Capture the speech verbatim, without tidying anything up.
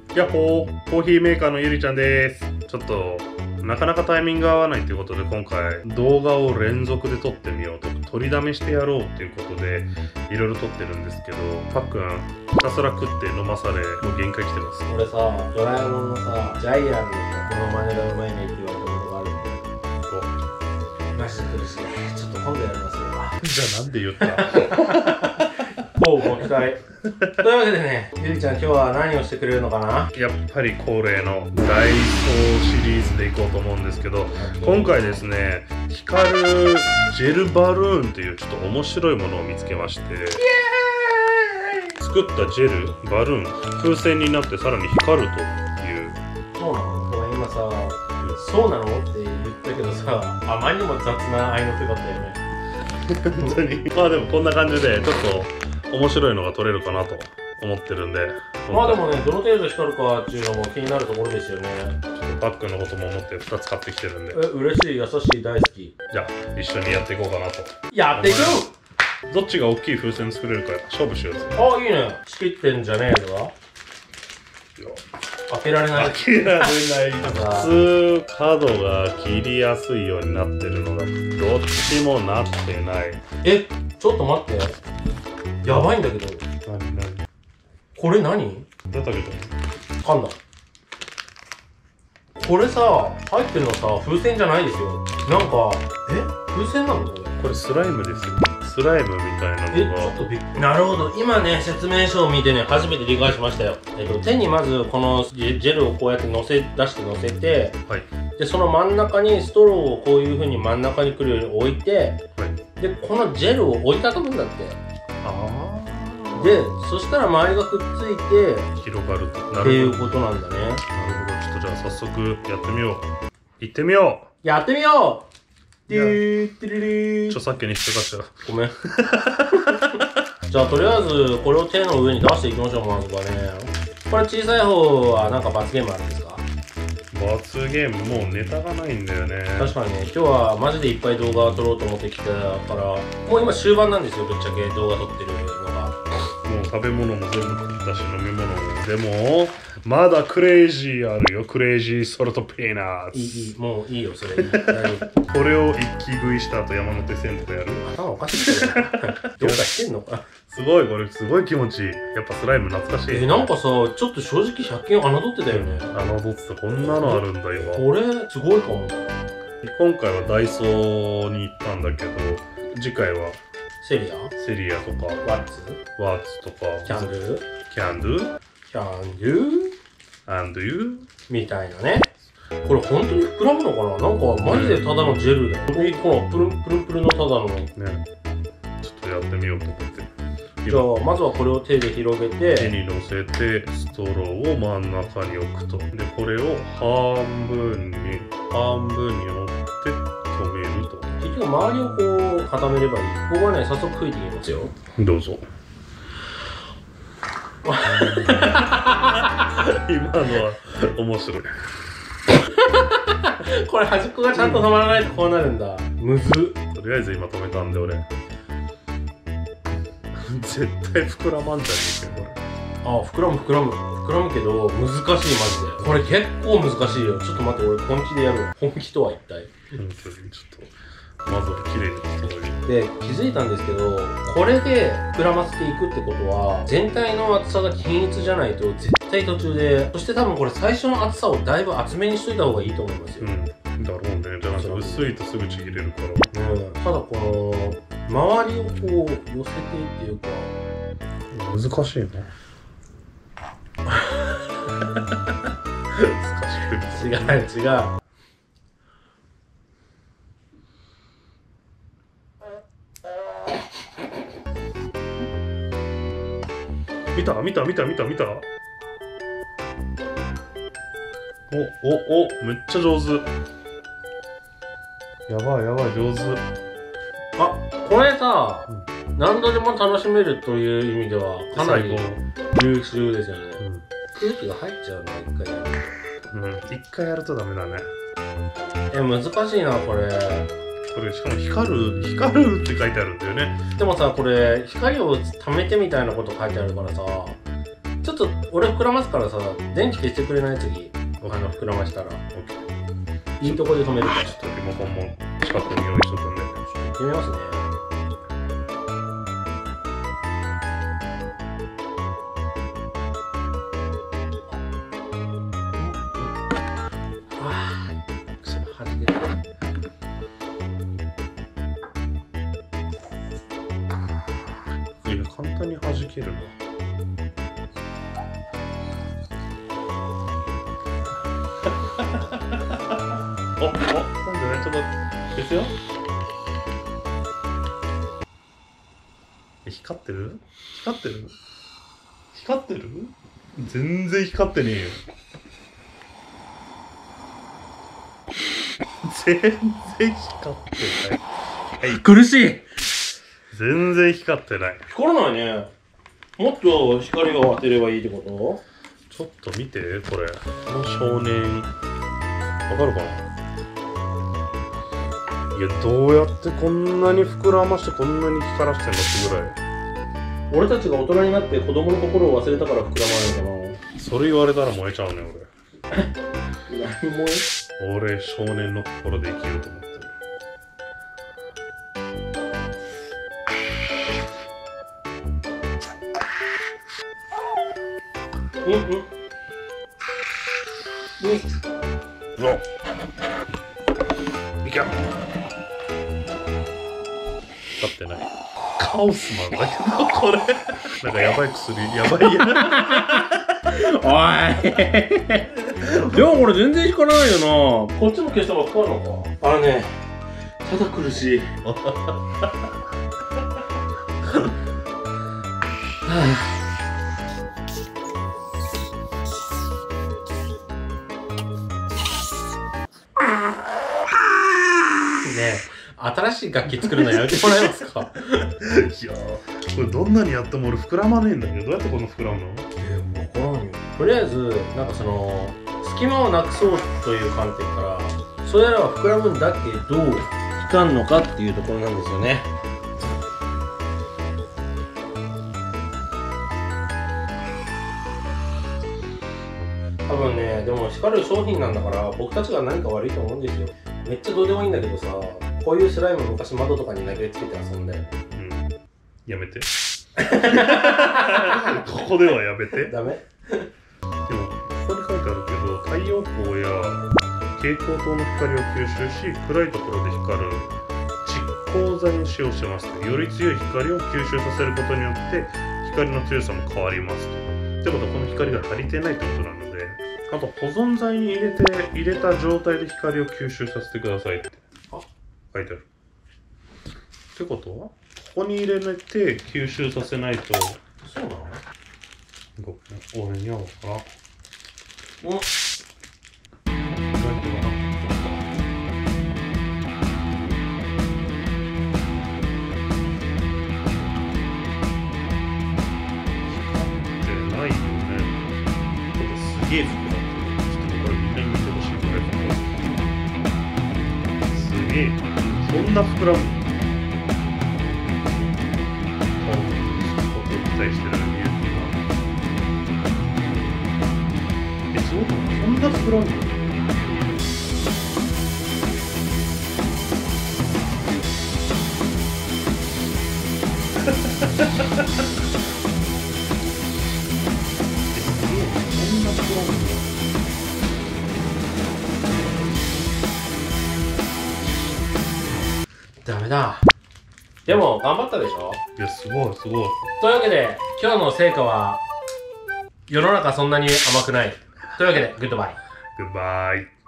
やっほー、コーヒーメーカーのゆりちゃんです。ちょっとなかなかタイミング合わないということで、今回動画を連続で撮ってみようと、取りだめしてやろうっていうことでいろいろ撮ってるんですけど、パックンひたすら食って飲まされ、もう限界来てます。 俺さ、ドラえもんのさ、ジャイアンのこの真似がうまいねって言われたことがあるんだよ。マジで苦しい。ちょっと今度やりますよ。 じゃあなんで言ったこうご期待。というわけでね、ゆりちゃん今日は何をしてくれるのかな。 やっぱり恒例のダイソーシリーズでいこうと思うんですけど、今回ですね、光るジェルバルーンっていうちょっと面白いものを見つけまして、作ったジェルバルーン風船になってさらに光るという。 そうなの？ごめん今さ、そうなのって言ったけどさ、あまりにも雑な合いの手だったよね。 本当にまあでもこんな感じでちょっと面白いのが撮れるかなと思ってるんで、 まあでもね、どの程度光るかっていうのも気になるところですよね。 ちょっとバッグのことも思ってふたつ買ってきてるんで、 え、嬉しい、優しい、大好き。 じゃあ一緒にやっていこうかなと。 やっていく。 どっちが大きい風船作れるか勝負しようぜ。 あ、いいね。仕切ってんじゃねえぞ。開けられない。 開けられない。普通角が切りやすいようになってるのがどっちもなってない。 え、ちょっと待って。やばいんだけど。 何何これ何？ だったけど噛んだ。これさ、入ってるのさ、風船じゃないですよ。なんか、え、風船なのこれ？ これスライムですよ。スライムみたいなえ、 のが。 ちょっとびっくり。なるほど。今ね、説明書を見てね、初めて理解しましたよ。えっと、手にまずこのジェルをこうやって乗せ、出して乗せて、 はい。 で、その真ん中にストローをこういう風に真ん中に来るように置いて、 はい。 で、このジェルを折りたたむんだって。 ああ。 で、そしたら周りがくっついて、 広がると。なるほど。 っていうことなんだね。 なるほど。ちょっとじゃあ早速やってみよう。行ってみよう。 やってみよう。てーてるるー。 著作権に引っかかっちゃう。 ごめん。じゃあとりあえずこれを手の上に出していきましょう。まずはね、これ小さい方はなんか罰ゲームあるんですか？ 罰ゲームもうネタがないんだよね。 確かにね、今日はマジでいっぱい動画を撮ろうと思ってきたからもう今終盤なんですよ。ぶっちゃけ動画撮ってるのがもう食べ物も全部食ったし飲み物も。でもまだクレイジーあるよ。クレイジーソルトピーナッツ。 いいいい、もういいよそれ。大丈夫。 これを一気食いした後山手線とかやる。 頭おかしいけどどうかしてんのか。 すごい、これすごい気持ちいい。やっぱスライム懐かしい。 え、なんかさ、ちょっと正直ひゃく均侮ってたよね。 侮ってた。こんなのあるんだよ。 これすごいかも。 今回はダイソーに行ったんだけど、次回はセリア、 セリアとかワッツ、 ワーツとかキャンドゥ、 キャンドゥキャンドゥアンドゥみたいなね。これ本当に膨らむのかな。なんかマジでただのジェルだよ。え、このプルンプルンプルンのただのね。 ちょっとやってみようと思って。 じゃあまずはこれを手で広げて、 手に乗せてストローを真ん中に置くと。でこれを半分に半分に折って止めると。 結局周りをこう固めればいい。ここはね、早速吹いていきますよ。 どうぞ。今のは面白い。 これ端っこがちゃんと止まらないとこうなるんだ。むずっ。 とりあえず今止めたんで俺絶対膨らまんじゃねえかよこれ。 あ、膨らむ膨らむ膨らむけど難しいマジで。これ結構難しいよ。ちょっと待って、俺本気でやるわ。本気とは一体。 本当にちょっとまずは綺麗に整える。 で、気づいたんですけど、これで膨らませていくってことは全体の厚さが均一じゃないと絶対途中で、そして多分これ最初の厚さをだいぶ厚めにしといた方がいいと思いますよ。 うん、だろうね。じゃなくて薄いとすぐちぎれるから。 うん、ただこの周りをこう寄せてっていうか難しいな。 違う違う。 見た見た見た見た見た。おおお、めっちゃ上手。やばいやばい、上手。 あ、これさ、うん、何度でも楽しめるという意味ではかなり優秀ですよね。うん、空気が入っちゃうな、一回やる。 うん、一回やるとダメだね。 え、難しいなこれ。 これしかも光る光るって書いてあるんだよね。 でもさ、これ光を溜めてみたいなこと書いてあるからさ、ちょっちょっと俺膨らますからさ、電気消してくれない？次あの膨らましたら OK。 いいとこで止めるから。 ちょっとリモコンも近くに用意しとくんで。 やってみますね。ああ、くそ、はじけた。 いや、簡単に弾けるな。お、お、なんでね、ちょっと消すよ。光ってる？光ってる？光ってる？全然光ってねえよ。全然光ってない。はい。 苦しい。 全然光ってない。 光らないね。もっと光を当てればいいってこと？ ちょっと見て、これ。この少年。わかるかな？いや、どうやってこんなに膨らましてこんなに光らしてんのってぐらい。 俺たちが大人になって子供の心を忘れたから膨らまないのかな。 それ言われたら燃えちゃうね、 何も俺。俺、少年の心で生きようと思ってる。 うんうんうん。 おいけ。光ってない。カオスマンだけど、これ。なんかやばい薬、やばいや。 おい。でもこれ全然光らないよな。こっちも消したばっかりなのか。あれね、ただ苦しい。はあ。ね、新しい楽器作るのやめてもらえますか？ いやー、これどんなにやっても俺膨らまねえんだけど、どうやってこんな膨らむの？ えー、分からんよ。とりあえずなんかその隙間をなくそうという観点からそれらは膨らむんだけど光るのかっていうところなんですよね。多分ね、でも光る商品なんだから僕たちが何か悪いと思うんですよ。めっちゃどうでもいいんだけどさ、こういうスライム昔窓とかに投げつけて遊んで。うん。 やめて。ここではやめて。 ダメ？ でも、ここに書いてあるけど、太陽光や蛍光灯の光を吸収し、暗いところで光る蓄光剤を使用してますと。より強い光を吸収させることによって光の強さも変わりますと。ってことはこの光が足りてないってことなので、あと保存剤に入れて入れた状態で光を吸収させてくださいってあ書いてある。ってことはここに入れて吸収させないと。 そうなの？ ごめん、俺には分からん。 おすげえ膨らんでる。ちょっとこれみんなに見てほしい。これすげえ。そんな膨らむ。こう期待してる理由っていうのは。え、すごくそんな膨らむの？ ダメだ。でも頑張ったでしょ？ いや、すごいすごい。 というわけで今日の成果は世の中そんなに甘くない。というわけでグッドバイ。 グッバイ。